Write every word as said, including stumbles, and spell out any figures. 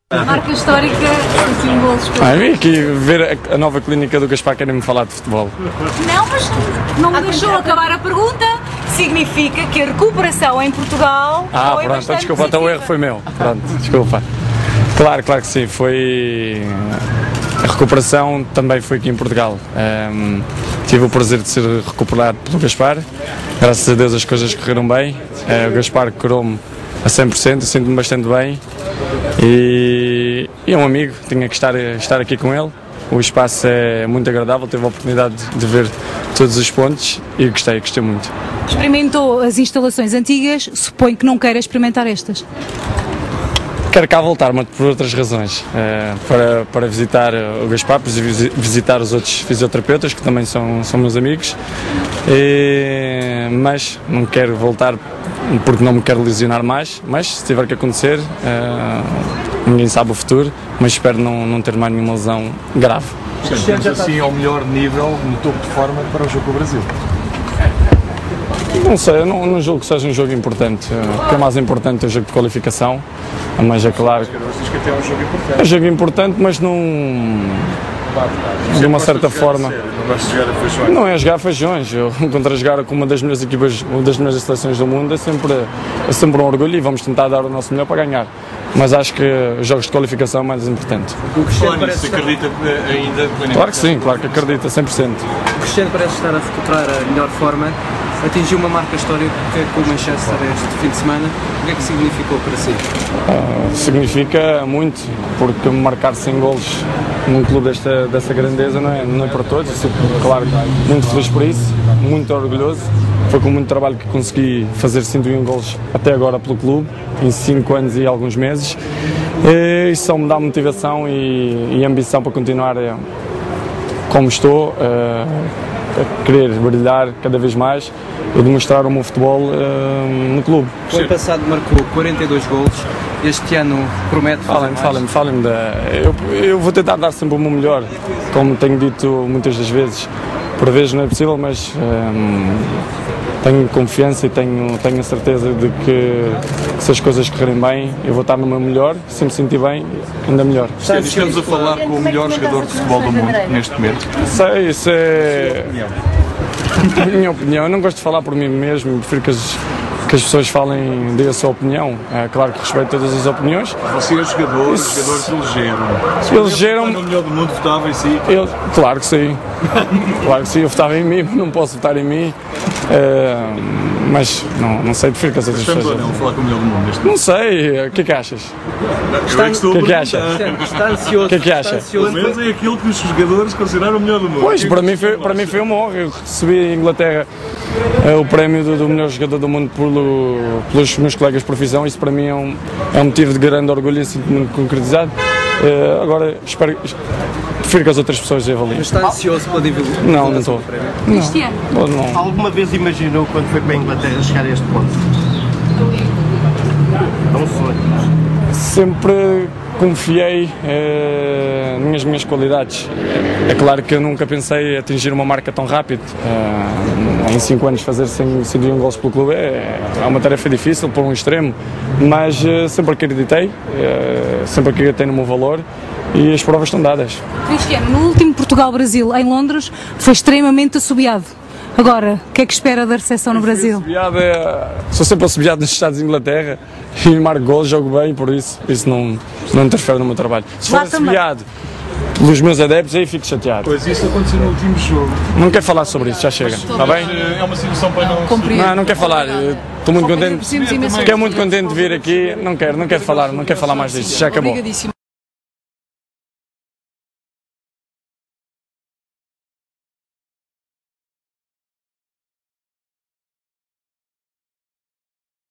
Marca histórica, cinco golos. Ah, eu vim aqui ver a, a nova clínica do Gaspar, querem-me falar de futebol. Não, mas não me deixou acabar a pergunta. Significa que a recuperação em Portugal Ah, foi pronto, bastante desculpa, então o erro foi meu. Pronto, desculpa. Claro, claro que sim, foi... A recuperação também foi aqui em Portugal. Um, tive o prazer de ser recuperado pelo Gaspar. Graças a Deus as coisas correram bem. Uh, o Gaspar curou-me a cem por cento, sinto-me bastante bem. E, e é um amigo, tinha que estar, estar aqui com ele. O espaço é muito agradável, teve a oportunidade de ver todos os pontos e gostei, gostei muito. Experimentou as instalações antigas, suponho que não queira experimentar estas. Quero cá voltar, mas por outras razões, uh, para, para visitar o Gaspar, para visitar os outros fisioterapeutas, que também são, são meus amigos, e, mas não quero voltar porque não me quero lesionar mais, mas se tiver que acontecer, uh, ninguém sabe o futuro, mas espero não, não ter mais nenhuma lesão grave. Estamos assim ao melhor nível, no topo de forma para o jogo com o Brasil? Não sei, eu não, não julgo que seja um jogo importante. O que é mais importante é o jogo de qualificação, mas é claro que diz que até é um jogo importante. É um jogo importante, mas não... de uma certa forma... Não gosto de jogar a feijões? Não é jogar feijões, eu contra jogar com uma das melhores equipas, uma das melhores seleções do mundo é sempre, é sempre um orgulho e vamos tentar dar o nosso melhor para ganhar. Mas acho que os jogos de qualificação é mais importante. O Cristiano parece estar... acredita ainda plenamente? Claro que sim, claro que acredita, cem por cento. O Cristiano parece estar a recuperar a melhor forma, atingiu uma marca histórica com o Manchester este fim de semana. O que é que significou para si? Uh, significa muito, porque marcar cem golos num clube desta, dessa grandeza não é, não é para todos. Eu sou, claro, muito feliz por isso, muito orgulhoso. Foi com muito trabalho que consegui fazer cento e um golos até agora pelo clube, em cinco anos e alguns meses. E isso só me dá motivação e, e ambição para continuar como estou, uh, a querer brilhar cada vez mais e demonstrar o meu futebol uh, no clube. O ano passado marcou quarenta e dois golos, este ano promete fazer Falem-me, falem-me, falem-me da... Eu, eu vou tentar dar sempre o meu melhor, como tenho dito muitas das vezes. Por vezes não é possível, mas um, tenho confiança e tenho, tenho a certeza de que se as coisas correrem bem, eu vou estar no meu melhor, se me sentir bem, ainda melhor. Estamos a falar com o melhor jogador de futebol do mundo neste momento. Sei, isso é... a minha opinião. Eu não gosto de falar por mim mesmo, prefiro que as, que as pessoas falem, deem a sua opinião. É claro que respeito todas as opiniões. Você é jogador, os jogadores elegeram. Elegeram... O melhor do mundo votava em si? Eu, claro que sim. Claro que sim, eu votava em mim, não posso votar em mim. Uh, mas não, não sei, prefiro que as outras pessoas... Estamos ou não a falar com o melhor do mundo neste Não sei, o que é que achas? Eu é que estou O que é que acha? Está ansioso. O que é que acha? Pelo menos é aquilo que os jogadores consideraram o melhor do mundo. Pois, para mim foi, para mim foi uma honra. Eu recebi em Inglaterra uh, o prémio do, do melhor jogador do mundo pelo, pelos meus colegas de profissão. Isso para mim é um, é um motivo de grande orgulho e sinto-me muito concretizado. Uh, agora, espero, prefiro que as outras pessoas avaliem. Mas está ansioso pela divulgação? Não, não estou. Cristiano. Não, não. Alguma vez imaginou quando foi para a Inglaterra chegar a este ponto? Não foi. Sempre confiei eh, nas minhas qualidades. É claro que eu nunca pensei em atingir uma marca tão rápido. Eh, em cinco anos fazer cem e um gols pelo clube é, é uma tarefa difícil para um extremo, mas eh, sempre acreditei, eh, sempre acreditei no meu valor e as provas estão dadas. Cristiano, no último Portugal-Brasil em Londres foi extremamente assobiado. Agora, o que é que espera da recepção no Brasil? É, sou sempre assobiado nos Estados de Inglaterra e marco gols, jogo bem, por isso isso não, não interfere no meu trabalho. Se for assobiado pelos meus adeptos, aí fico chateado. Pois isso aconteceu no último jogo. Não quero falar sobre isso, já chega, está bem? É uma situação para não... Não, não quero falar, estou muito contente, fiquei muito contente de vir aqui, não quero, não quero falar, não quero falar mais disso, já acabou.